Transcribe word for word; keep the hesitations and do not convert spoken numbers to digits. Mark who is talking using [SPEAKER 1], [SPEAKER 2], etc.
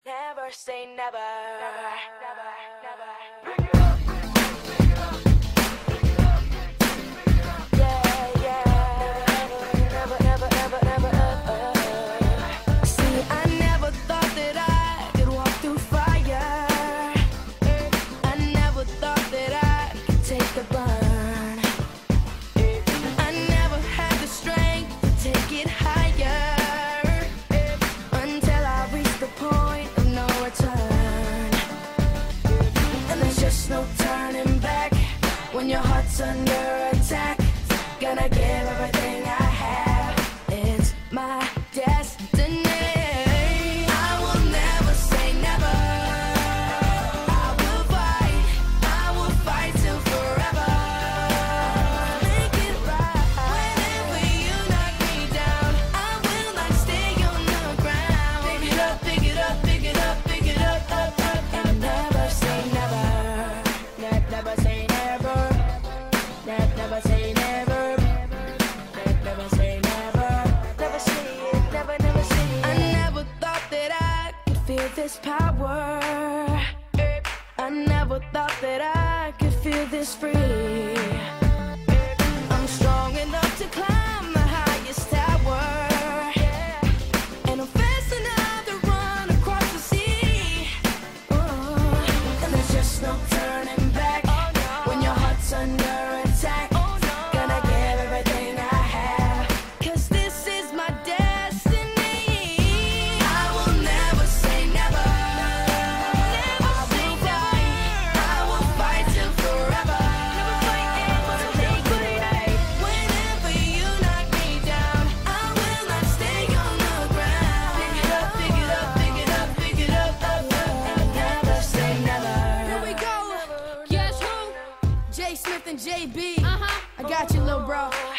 [SPEAKER 1] Never say never. Never, never, never. No turning back when your heart's under attack. Gonna give everything I have. It's my destiny. I will never say never. I will fight. I will fight till forever. Make it right. Whenever you knock me down, I will not stay on the ground. Pick it up, pick it up, pick it up, pick it up, up, up, and never say never. Never say never. Never say never. Never say never. Never say it. Never, never say it. I never thought that I could feel this power. I never thought that I could feel this free. I'm strong enough to climb the highest tower, and I'm fast enough to run across the sea. Oh, and there's just no turning back when your heart's under attack. Gonna give everything I have, 'cause this is my destiny. I will never say never. Never say never. I will fight till forever. Never fight ever. Take it right. Whenever you knock me down, I will not stay on the ground. Pick it up, pick it up, pick it up, pick it up, up, up, and never say never.
[SPEAKER 2] Here we go. Guess who? J Smith and J B. Uh-huh. I got you, little bro.